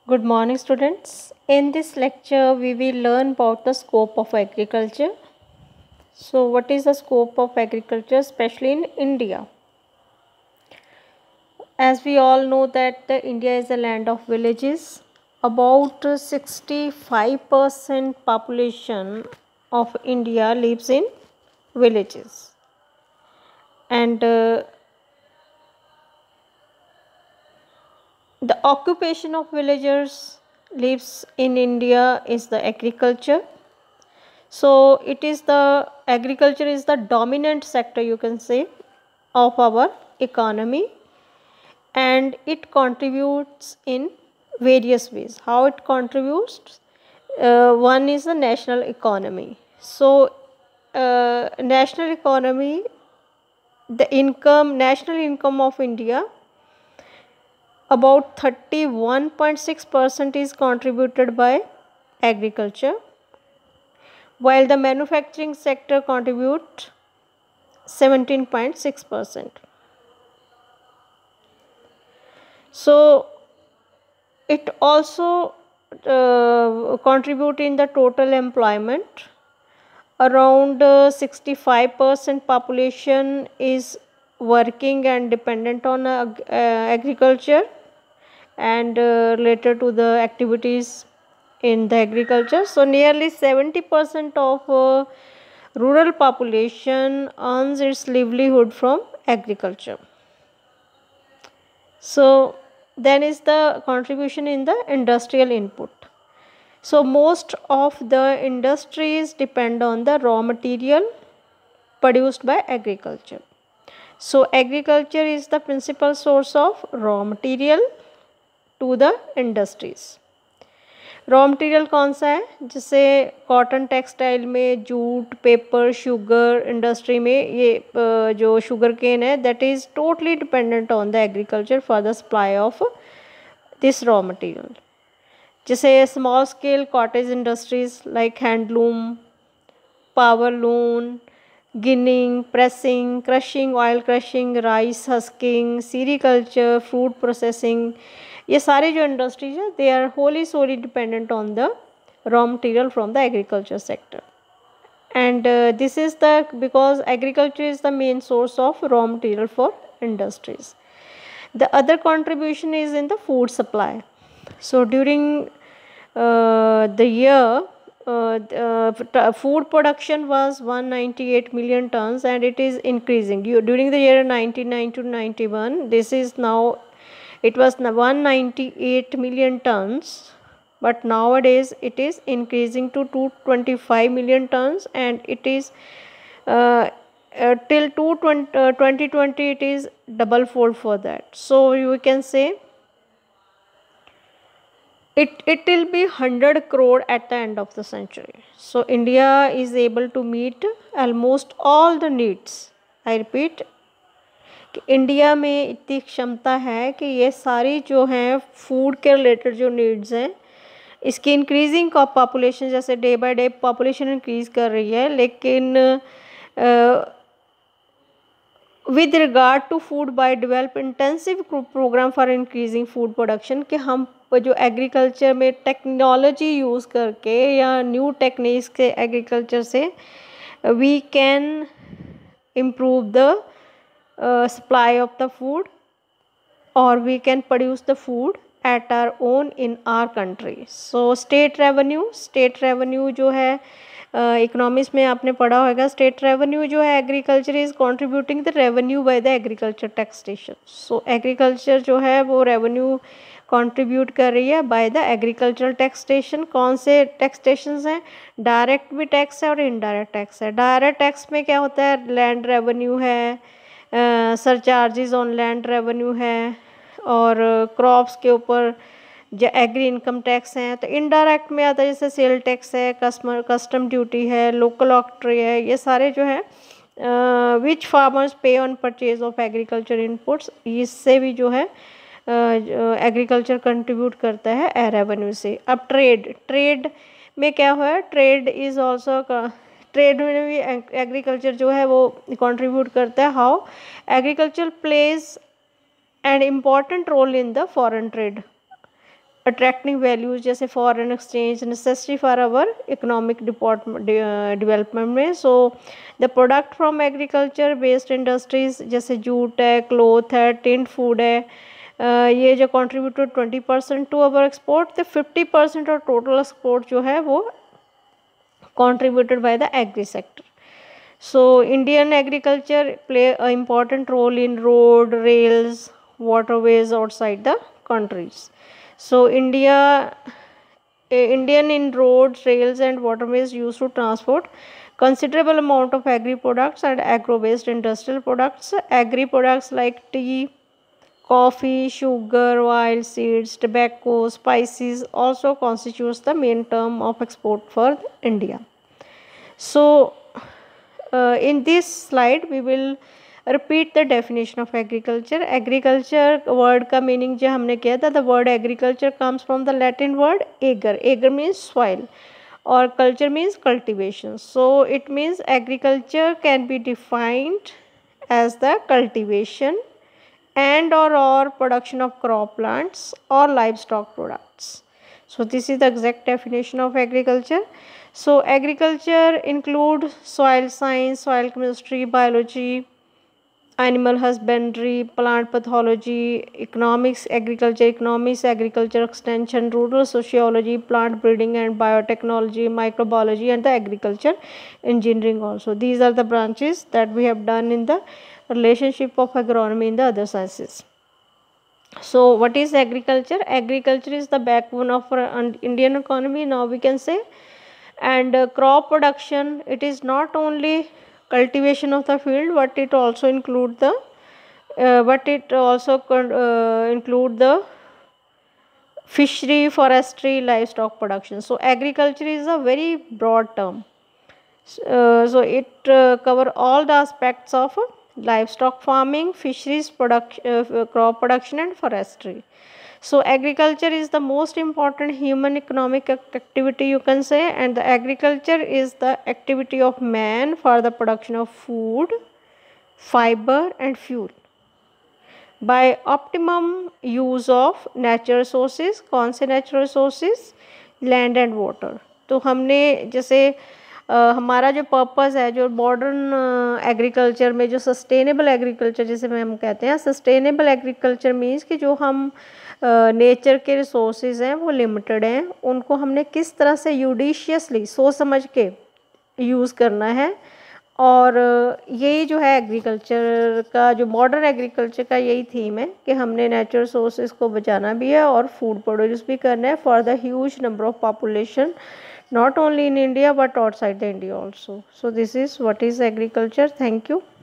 Good morning, students. In this lecture, we will learn about the scope of agriculture. So, what is the scope of agriculture, especially in India? As we all know that the India is a land of villages. About 65% population of India lives in villages, and the occupation of villagers lives in India is the agriculture. So it is the agriculture is the dominant sector, you can say, of our economy, and it contributes in various ways. How it contributes? One is the national economy. So national economy, national income of India, about 31.6% is contributed by agriculture, while the manufacturing sector contribute 17.6%. So it also contribute in the total employment. Around 65% population is working and dependent on agriculture and related to the activities in the agriculture. So nearly 70% of rural population earns its livelihood from agriculture. So then is the contribution in the industrial input. So most of the industries depend on the raw material produced by agriculture. So agriculture is the principal source of raw material to the industries. Raw material कौन सा है? जैसे cotton textile में, jute, paper, sugar industry में ये जो sugar cane है that is totally dependent on the agriculture for the supply of this raw material. जैसे small scale cottage industries like handloom, power loom, ginning, pressing, crushing, oil crushing, rice husking, sericulture, fruit processing, ये सारी जो industries है they are wholly solely dependent on the raw material from the agriculture sector. And this is the because agriculture is the main source of raw material for industries. The other contribution is in the food supply. So during the year food production was 198 million tons and it is increasing during the year 1990 to 91. This is now it was 198 million tons, but nowadays it is increasing to 225 million tons and it is till 2020 it is double fold for that. So you can say it will be 100 crore at the end of the century. So India is able to meet almost all the needs. I repeat, कि India में इतनी क्षमता है कि ये सारी जो हैं फूड के रिलेटेड जो नीड्स हैं, इसकी इंक्रीजिंग का पॉपुलेशन जैसे day by day population increase कर रही है, लेकिन with regard to food by develop intensive programme for increasing food production, कि हम जो एग्रीकल्चर में टेक्नोलॉजी यूज़ करके या न्यू टेक्निक्स के एग्रीकल्चर से we can improve the supply of the food or we can produce the food at our own in our country. So state revenue जो है इकोनॉमिक्स में आपने पढ़ा होगा, स्टेट रेवेन्यू जो है agriculture is contributing the revenue by the agriculture taxation. So agriculture जो है वो रेवेन्यू कंट्रीब्यूट कर रही है बाय द एग्रीकल्चरल टैक्सेशन. कौन से टैक्सेशंस हैं? डायरेक्ट भी टैक्स है और इनडायरेक्ट टैक्स है. डायरेक्ट टैक्स में क्या होता है? लैंड रेवेन्यू है, सरचार्जेस ऑन लैंड रेवेन्यू है और क्रॉप्स के ऊपर जो एग्री इनकम टैक्स हैं. तो इनडायरेक्ट में आता है जैसे सेल टैक्स है, कस्टम ड्यूटी है, लोकल ऑक्ट्री है, ये सारे जो है विच फार्मर्स पे on purchase of agriculture inputs, इससे भी जो है एग्रीकल्चर कंट्रीब्यूट करता है रेवेन्यू से. अब ट्रेड में क्या हुआ? ट्रेड इज़ ऑल्सो ट्रेड में भी एग्रीकल्चर जो है वो कंट्रीब्यूट करता है. How? Agriculture plays an important role in the foreign trade. Attracting values जैसे foreign exchange necessary for our economic development में। So the product from agriculture based industries जैसे जूट है, क्लोथ है, टिंड फूड है, ये जो कंट्रीब्यूटेड 20% टू अवर एक्सपोर्ट, तो 50% और टोटल एक्सपोर्ट जो है वो contributed by the agri sector. So Indian agriculture play an important role in road, rails, waterways outside the countries. So Indian in roads, rails and waterways used to transport considerable amount of agri products and agro-based industrial products. Agri products like tea, coffee, sugar, oil, seeds, tobacco, spices also constitutes the main term of export for India. So, in this slide we will repeat the definition of agriculture. Agriculture word का meaning जो हमने किया था, the word agriculture comes from the Latin word ager. Ager means soil or culture means cultivation. So, it means agriculture can be defined as the cultivation and or production of crop plants or livestock products. So this is the exact definition of agriculture. So agriculture include soil science, soil chemistry, biology, animal husbandry, plant pathology, economics, agriculture extension, rural sociology, plant breeding and biotechnology, microbiology and the agriculture engineering also. These are the branches that we have done in the relationship of agronomy in the other sciences. So what is agriculture? Agriculture is the backbone of our Indian economy, now we can say. And crop production, it is not only cultivation of the field, but it also include the include the fishery, forestry, livestock production. So agriculture is a very broad term. So it cover all the aspects of livestock farming, fisheries, crop production and forestry. So agriculture is the most important human economic activity you can say, and the agriculture is the activity of man for the production of food, fiber and fuel by optimum use of natural resources. कौन से natural resources? Land and water. तो हमने जैसे हमारा जो purpose है, जो modern agriculture में जो सस्टेनेबल एग्रीकल्चर जिसे हम कहते हैं, सस्टेनेबल एग्रीकल्चर मीन्स कि जो हम नेचर के रिसोर्सेज हैं वो लिमिटेड हैं, उनको हमने किस तरह से यूडिशियसली सोच समझ के यूज़ करना है। और यही जो है एग्रीकल्चर का, जो मॉडर्न एग्रीकल्चर का यही थीम है कि हमने नेचुरल रिसोर्सेज को बचाना भी है और फूड प्रोड्यूस भी करना है for the huge number of population, not only in India but outside the India also. So this is what is agriculture. Thank you.